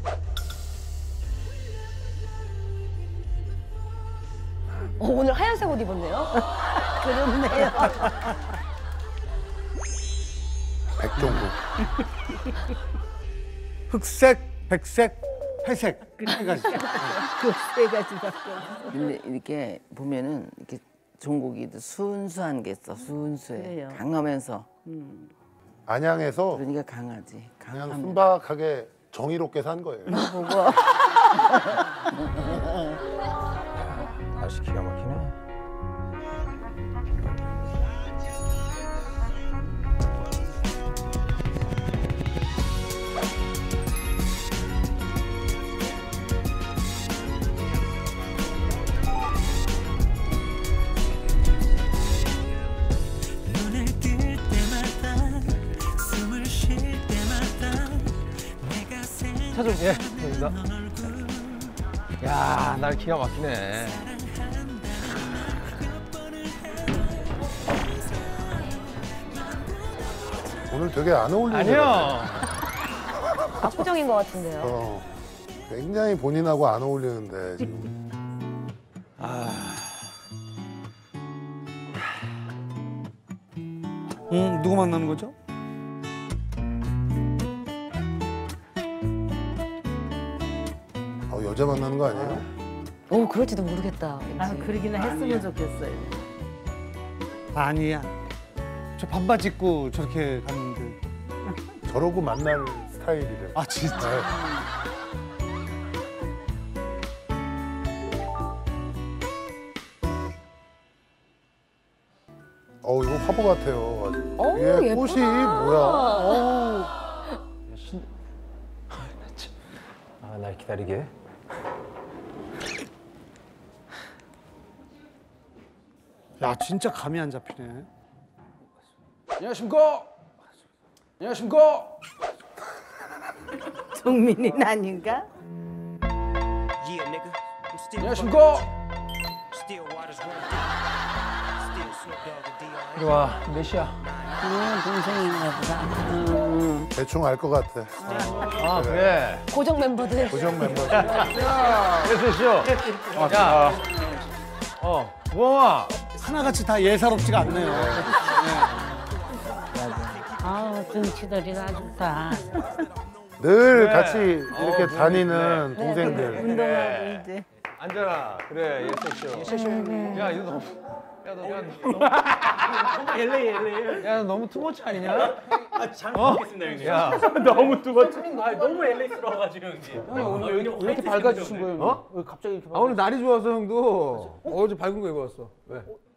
오늘 하얀색 옷 입었네요. 그렇네요. 백종국. 흑색, 백색, 회색 해가지고. 그 세 가지밖에 없어. 근데 이렇게 보면은 이렇게 종국이도 순수한 게 있어. 순수해. 그래요. 강하면서. 안양에서 그러니까 강하지. 그냥 강하면. 순박하게 정의롭게 산 거예요. 날씨 기가 막히네. 차좀 예, 감사합니다. 야, 날 기가 막히네. 오늘 되게 안 어울리는 아니요. 압구정인 것 같은데요. 굉장히 본인하고 안 어울리는데 지금. 누구 만나는 거죠? 여자 만나는 거 아니에요? 오, 그럴지도 모르겠다. 아, 왠지. 그러기나 했으면 좋겠어요. 아니야. 저 반바지 입고 저렇게 갔는데. 저러고 만날 스타일이래. 아 진짜. 이거 화보 같아요. 아주. 어우, 이게 예쁘다. 꽃이 뭐야? 아, 날 기다리게. 야 진짜 감이 안 잡히네. 안녕하십니까? 안녕하십니까? 종민이는 아닌가? 안녕하십니까? 이리 와, 몇 시야? 동생인가 보다. 대충 알 것 같아. 아, 그래. 고정 멤버들. 고정 멤버. 예슬 씨. 야. 우엉아. 하나같이 다 예사롭지가 않네요. 아우, 등치들이가 좋다. 늘 그래. 같이 이렇게 다니는 동생들. 운동하고 이제. 앉아라. 그래, 예슬 씨. 야, 이거 너무. 야, 너 엘레. 야, 너 너무 투머치 아니냐? 잘 먹겠습니다, 형님. 야, 너무 두번 너무 엘레스러워가지고 형님. 형이 오늘 왜 이렇게 밝아지신 거예요? 왜 갑자기 이렇게? 아, 오늘 날이 좋아서 형도 어제 밝은 거 입어왔어. 왜?